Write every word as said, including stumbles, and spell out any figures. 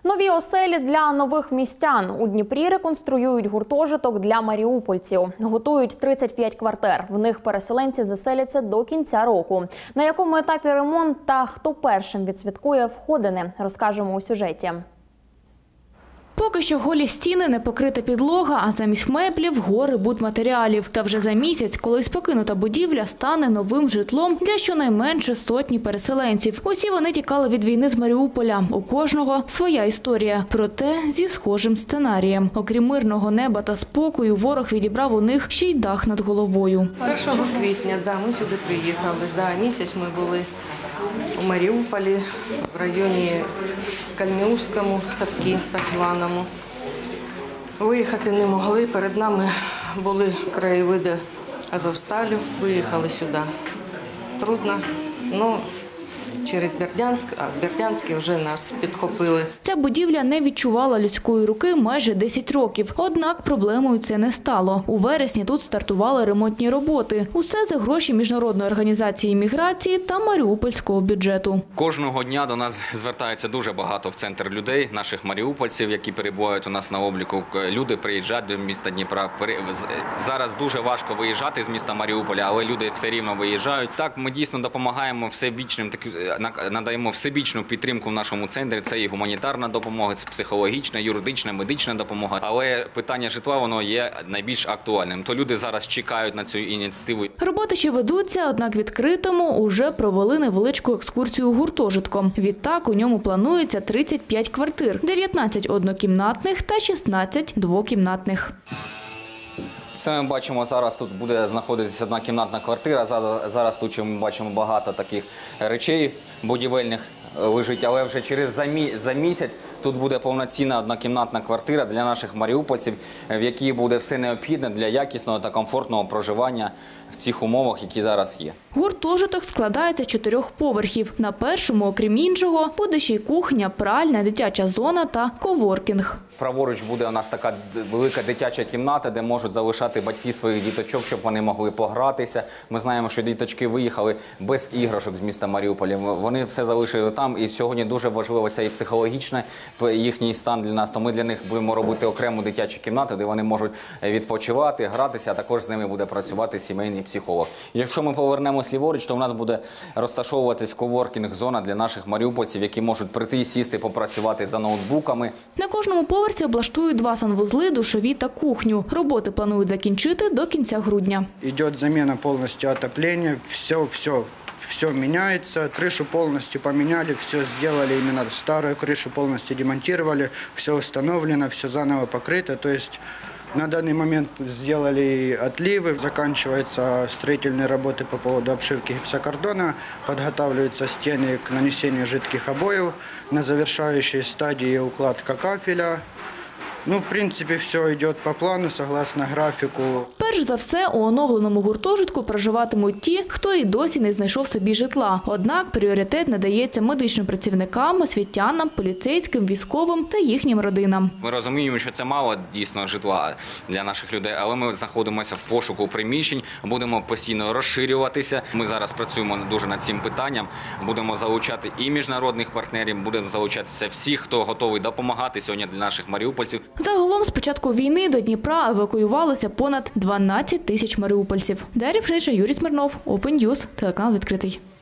Нові оселі для нових містян. У Дніпрі реконструюють гуртожиток для маріупольців. Готують тридцять п'ять квартир. В них переселенці заселяться до кінця року. На якому етапі ремонт та хто першим відсвяткує входини, розкажемо у сюжеті. Поки що голі стіни, не покрита підлога, а замість меблів – гори будматеріалів. Та вже за місяць колись покинута будівля стане новим житлом для щонайменше сотні переселенців. Усі вони тікали від війни з Маріуполя. У кожного своя історія, проте зі схожим сценарієм. Окрім мирного неба та спокою, ворог відібрав у них ще й дах над головою. першого квітня, да, ми сюди приїхали. Да, місяць ми були у Маріуполі, в районі Кальміуському, садки так званому. Виїхати не могли, перед нами були краєвиди Азовсталю, виїхали сюди. Трудно, але через Бердянськ, а в Бердянську вже нас підхопили. Ця будівля не відчувала людської руки майже десять років. Однак проблемою це не стало. У вересні тут стартували ремонтні роботи. Усе за гроші Міжнародної організації міграції та маріупольського бюджету. Кожного дня до нас звертається дуже багато в центр людей, наших маріупольців, які перебувають у нас на обліку. Люди приїжджають до міста Дніпра. Зараз дуже важко виїжджати з міста Маріуполя, але люди все рівно виїжджають. Так, ми дійсно допомагаємо всебічним, надаємо всебічну підтримку в нашому центрі. Це і гуманітарна допомога, це психологічна, юридична, медична допомога. Але питання житла, воно є найбільш актуальним. То люди зараз чекають на цю ініціативу. Роботи ще ведуться, однак відкритому уже провели невеличку екскурсію гуртожитком. Відтак у ньому планується тридцять п'ять квартир, дев'ятнадцять однокімнатних та шістнадцять двокімнатних. Це ми бачимо, зараз тут буде знаходитися одна кімнатна квартира. Зараз тут ми бачимо багато таких речей будівельних лежить, але вже через за, мі, за місяць тут буде повноцінна однокімнатна квартира для наших маріупольців, в якій буде все необхідне для якісного та комфортного проживання в цих умовах, які зараз є. Гуртожиток складається з чотирьох поверхів. На першому, окрім іншого, буде ще й кухня, пральня, дитяча зона та коворкінг. Праворуч буде у нас така велика дитяча кімната, де можуть залишати батьки своїх діточок, щоб вони могли погратися. Ми знаємо, що діточки виїхали без іграшок з міста Маріуполя. Вони все залишили там, і сьогодні дуже важливо це і психологічне їхній стан для нас. То ми для них будемо робити окрему дитячу кімнату, де вони можуть відпочивати, гратися, а також з ними буде працювати сімейний психолог. Якщо ми повернемось ліворуч, то у нас буде розташовуватись коворкінг-зона для наших маріупольців, які можуть прийти і сісти, попрацювати за ноутбуками. На кожному поверсі облаштують два санвузли, душові та кухню. Роботи планують закінчити до кінця грудня. Йде заміна повністю отоплення, все, все. Все меняется, крышу полностью поменяли, все сделали, именно старую крышу полностью демонтировали, все установлено, все заново покрыто. То есть на данный момент сделали отливы, заканчиваются строительные работы по поводу обшивки гипсокартона, подготавливаются стены к нанесению жидких обоев, на завершающей стадии укладка кафеля. Ну, в принципі, все йде по плану, согласно графіку. Перш за все, у оновленому гуртожитку проживатимуть ті, хто і досі не знайшов собі житла. Однак пріоритет надається медичним працівникам, освітянам, поліцейським, військовим та їхнім родинам. Ми розуміємо, що це мало дійсно житла для наших людей, але ми знаходимося в пошуку приміщень, будемо постійно розширюватися. Ми зараз працюємо дуже над цим питанням, будемо залучати і міжнародних партнерів, будемо залучатися всіх, хто готовий допомагати сьогодні для наших маріупольців. Загалом з початку війни до Дніпра евакуювалося понад дванадцять тисяч маріупольців. Дар'я Пшенича, Юрій Смирнов, Open News, телеканал «Відкритий».